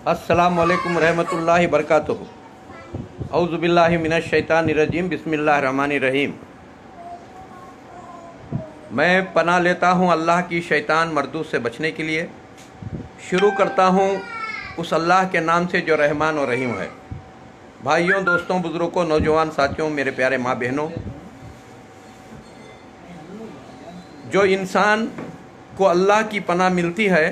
अस्सलामु अलैकुम रहमतुल्लाहि बरकातुहू। औज़ु बिल्लाहि मिनश शैतानिर रजीम, बिस्मिल्लाहिर रहमानिर रहीम। मैं पनाह लेता हूँ अल्लाह की शैतान मरदूद से बचने के लिए। शुरू करता हूँ उस अल्लाह के नाम से जो रहमान और रहीम है। भाइयों, दोस्तों, बुज़ुर्गों, नौजवान साथियों, मेरे प्यारे माँ बहनों, जो इंसान को अल्लाह की पनाह मिलती है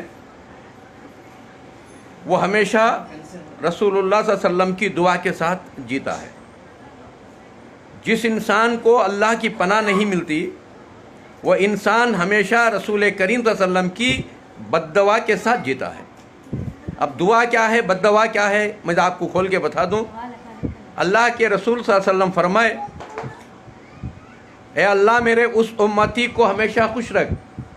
वो हमेशा रसूलुल्लाह सल्लल्लाहु अलैहि वसल्लम की दुआ के साथ जीता है। जिस इंसान को अल्लाह की पनाह नहीं मिलती वो इंसान हमेशा रसूल करीम सल्लल्लाहु अलैहि वसल्लम की बद्दुआ के साथ जीता है। अब दुआ क्या है, बद्दुआ क्या है, मैं आपको खोल के बता दूं। अल्लाह के रसूल सल्लल्लाहु अलैहि वसल्लम फरमाए, ए अल्लाह मेरे उस उम्मती को हमेशा खुश रख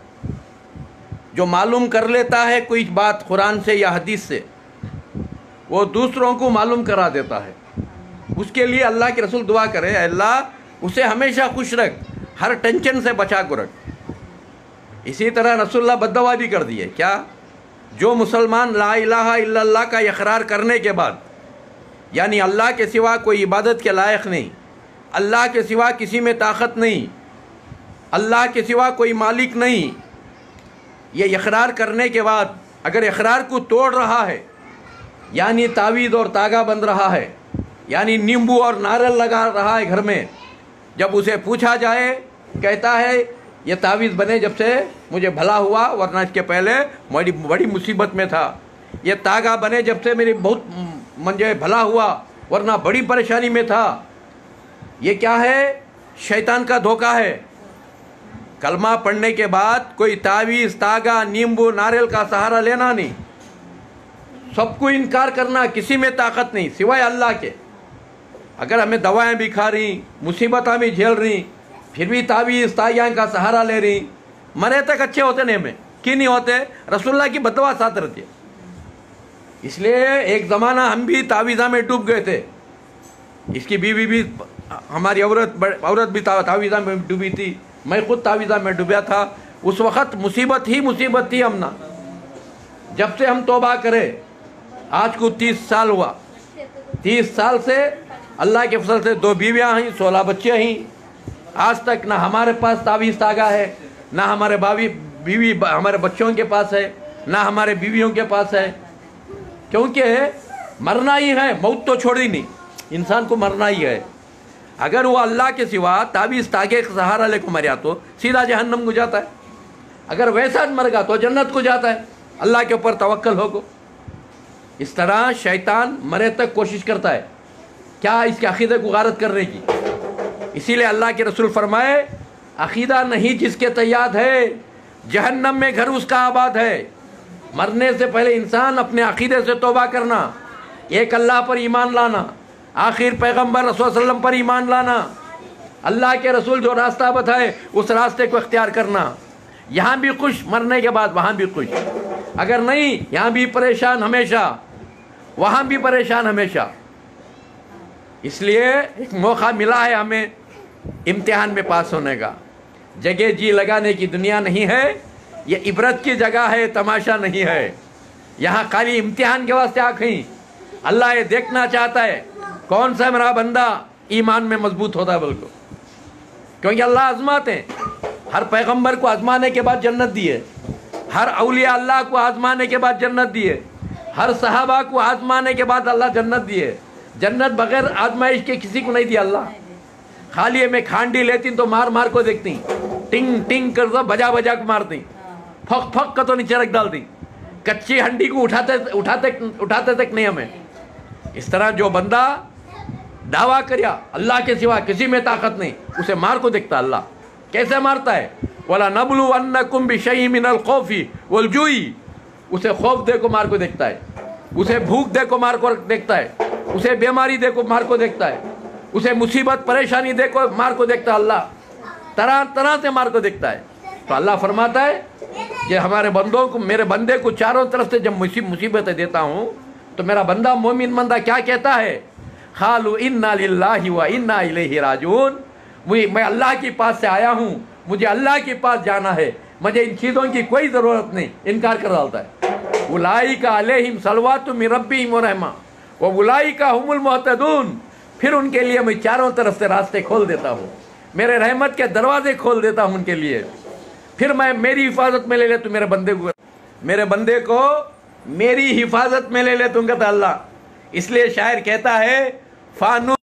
जो मालूम कर लेता है कोई बात कुरान से या हदीस से, वो दूसरों को मालूम करा देता है। उसके लिए अल्लाह के रसूल दुआ करे, अल्लाह उसे हमेशा खुश रख, हर टेंशन से बचा कर रख। इसी तरह रसूलुल्लाह बद्दुआ भी कर दिए। क्या? जो मुसलमान ला इलाहा इल्लल्लाह का इकरार करने के बाद, यानी अल्लाह के सिवा कोई इबादत के लायक नहीं, अल्लाह के सिवा किसी में ताकत नहीं, अल्लाह के सिवा कोई मालिक नहीं, ये इकरार करने के बाद अगर इकरार को तोड़ रहा है, यानी तावीज़ और तागा बंध रहा है, यानी नींबू और नारियल लगा रहा है घर में, जब उसे पूछा जाए कहता है ये तावीज़ बने जब से मुझे भला हुआ, वरना इसके पहले बड़ी मुसीबत में था। ये तागा बने जब से मेरी बहुत मुझे भला हुआ, वरना बड़ी परेशानी में था। ये क्या है? शैतान का धोखा है। कलमा पढ़ने के बाद कोई तावीज़, तागा, नींबू, नारियल का सहारा लेना नहीं, सबको इनकार करना, किसी में ताकत नहीं सिवाय अल्लाह के। अगर हमें दवाएं भी खा रही, मुसीबतें भी झेल रही, फिर भी तावीज़, तागा का सहारा ले रही, मरे तक अच्छे होते नहीं हमें, क्यों नहीं होते? रसूलुल्लाह की बद्दुआ साथ रहती है। इसलिए एक ज़माना हम भी तावीज़ा में डूब गए थे। इसकी बीवी भी, हमारी औरत भी तावीज़ा में डूबी थी, मैं खुद तावीज़ा में डूबा था। उस वक़्त मुसीबत ही मुसीबत थी हमना। जब से हम तौबा करें, आज को 30 साल हुआ। 30 साल से अल्लाह के फजल से 2 बीवियाँ हैं, 16 बच्चे हैं। आज तक ना हमारे पास तावीज़ तागा है, ना हमारे बीवी हमारे बच्चों के पास है, ना हमारे बीवियों के पास है। क्योंकि मरना ही है, मौत तो छोड़ी नहीं, इंसान को मरना ही है। अगर वो अल्लाह के सिवा तावीज़ तागे का सहारा लेकर मरा तो सीधा जहन्नम को जाता है। अगर वैसा मर गया तो जन्नत को जाता है, अल्लाह के ऊपर तवक्कल होगा। इस तरह शैतान मरे तक कोशिश करता है, क्या? इसके अकीदे को गारत करने की। इसीलिए अल्लाह के रसूल फरमाए, अकीदा नहीं जिसके तैयार है, जहन्नम में घर उसका आबाद है। मरने से पहले इंसान अपने अकीदे से तौबा करना, एक अल्लाह पर ईमान लाना, आखिर पैगम्बर रसूल सल्लम पर ईमान लाना, अल्लाह के रसूल जो रास्ता बताए उस रास्ते को इख्तियार करना। यहाँ भी खुश, मरने के बाद वहाँ भी खुश। अगर नहीं, यहाँ भी परेशान हमेशा, वहाँ भी परेशान हमेशा। इसलिए एक मौका मिला है हमें इम्तिहान में पास होने का। जगह जी लगाने की दुनिया नहीं है, ये इबरत की जगह है, तमाशा नहीं है। यहाँ खाली इम्तिहान के वास्ते आखिं। अल्लाह ये देखना चाहता है कौन सा मेरा बंदा ईमान में मजबूत होता है, बिल्कुल। क्योंकि अल्लाह आजमाते हैं। हर पैगंबर को आजमाने के बाद जन्नत दिए, हर औलिया अल्लाह को आजमाने के बाद जन्नत दिए, हर सहाबा को आजमाने के बाद अल्लाह जन्नत दिए। जन्नत बगैर आजमाइश के किसी को नहीं दिया अल्लाह। खाली में खांडी लेती तो मार मार को देखती, टिंग टिंग कर दो, बजा बजा को मारती, फक फक का तो नीचे रख डालती, कच्ची हंडी को उठाते तक नहीं हमें। इस तरह जो बंदा दावा करिया अल्लाह के सिवा किसी में ताकत नहीं, उसे मार को देखता अल्लाह। कैसे मारता है? वला नबलु अन्नकुम बिशैइन मिनल खौफी वल जुई, उसे खौफ दे को मार को देखता है, उसे भूख दे को मार को देखता है, उसे बीमारी दे को मार को देखता है, उसे मुसीबत परेशानी दे को मार को देखता है। अल्लाह तरह तरह से मार को देखता है। तो अल्लाह फरमाता है कि हमारे बंदों को, मेरे बंदे को चारों तरफ से जब मुसीबतें देता हूँ तो मेरा बंदा मोमिन बंदा क्या कहता है? खालू इन्ना लिल्लाहि व इन्ना इलैहि राजिऊन, मैं अल्लाह के पास से आया हूँ, मुझे अल्लाह के पास जाना है, मुझे इन चीज़ों की कोई ज़रूरत नहीं, इनकार कर डालता है। उलाइका अलैहिम सलवातु मिन रब्बिहिम व रहमा व उलाइका हुमुल मुहतदून। फिर उनके लिए मैं चारों तरफ से रास्ते खोल देता हूँ, मेरे रहमत के दरवाजे खोल देता हूँ उनके लिए। फिर मैं मेरी हिफाजत में ले ले तू मेरे बंदे को मेरी हिफाजत में ले ले तू कहता अल्लाह। इसलिए शायर कहता है फानू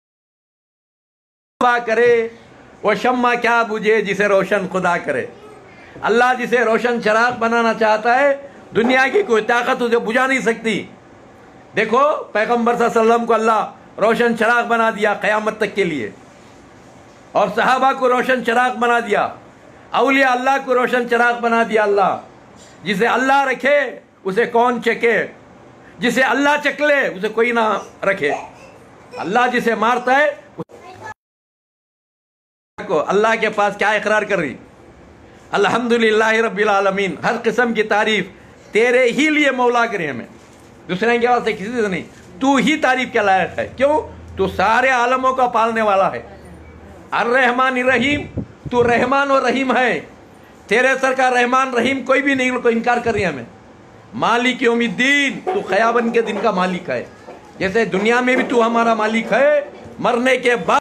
करे वो शम्मा क्या बुझे जिसे रोशन खुदा करे। अल्लाह जिसे रोशन चिराग बनाना चाहता है, दुनिया की कोई ताकत उसे बुझा नहीं सकती। देखो पैगंबर सल्लल्लाहु अलैहि वसल्लम को अल्लाह रोशन चिराग बना दिया क़यामत तक के लिए, और सहाबा को रोशन चिराग बना दिया, औलिया अल्लाह को रोशन चिराग बना दिया अल्लाह। जिसे अल्लाह रखे उसे कौन चके, जिसे अल्लाह चकले उसे कोई ना रखे। अल्लाह जिसे मारता है को अल्लाह के पास क्या इकरार कर रही, अल्हम्दुलिल्लाह रब्बिल आलमीन, हर किस्म की तारीफ तेरे ही लिए मौला करे, हमें दूसरे के वास्ते किसी से नहीं। तू ही तारीफ के लायक है, क्यों? तू सारे आलमों का पालने वाला है। अर्रहमान रहीम, तू रहमान और रहीम है। तेरे सर का रहमान रहीम कोई भी नहीं को इनकार कर रही है हमें। मालिक यौमिद्दीन, तू क़यामत के दिन का मालिक है। जैसे दुनिया में भी तू हमारा मालिक है, मरने के बाद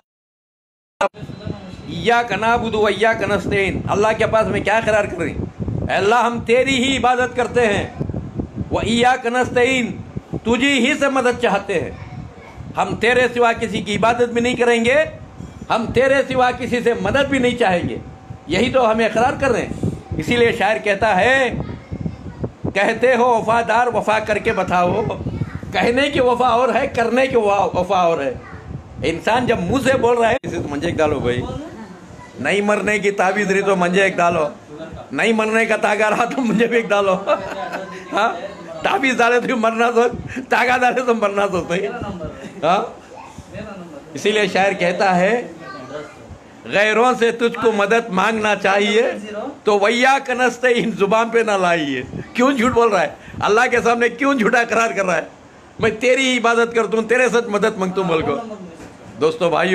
इय्याका नअबुदु व इय्याका नस्तईन, अल्लाह के पास में क्या करार कर रही, अल्लाह हम तेरी ही इबादत करते हैं। व इय्याका नस्तईन, तुझी ही से मदद चाहते हैं। हम तेरे सिवा किसी की इबादत भी नहीं करेंगे, हम तेरे सिवा किसी से मदद भी नहीं चाहेंगे। यही तो हमें इकरार कर रहे हैं। इसीलिए शायर कहता है, कहते हो वफादार वफा करके बताओ। कहने की वफा और है, करने की वफा और है। इंसान जब मुंह से बोल रहा है, इसे तो मंजे एक डालो भाई, नहीं मरने की ताबीज रही तो मंजे एक डालो, नहीं मरने का तागा रहा तो मुझे भी एक डालो। हाँ, ताबीज डाले तो मरना सोच, तागा डाले तो मरना सोच नहीं। हाँ, इसीलिए शायर कहता है, गैरों से तुझको मदद मांगना चाहिए तो वैयाका नस्तईन जुबान पे ना लाइए। क्यों झूठ बोल रहा है? अल्लाह के सामने क्यों झूठा करार कर रहा है? मैं तेरी ही इबादत करता हूँ, तेरे साथ मदद मांगता हूँ बोल को। दोस्तों भाइयों,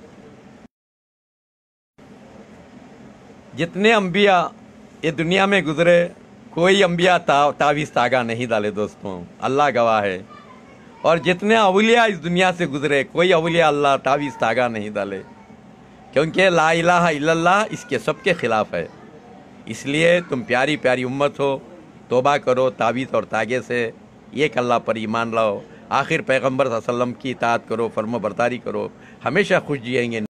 जितने अंबिया ये दुनिया में गुजरे, कोई अंबिया तावीज़ तागा नहीं डाले दोस्तों, अल्लाह गवाह है। और जितने औलिया इस दुनिया से गुजरे, कोई औलिया अल्लाह तावीज़ तागा नहीं डाले, क्योंकि ला इलाहा इल्लल्लाह इसके सबके ख़िलाफ़ है। इसलिए तुम प्यारी प्यारी उम्मत हो, तौबा करो तावीज़ और तागे से, एक अल्लाह पर ईमान लाओ, आखिर पैगंबर सल्लल्लाहु अलैहि वसल्लम की इताअत करो, फर्माबरदारी करो, हमेशा खुश जिएंगे।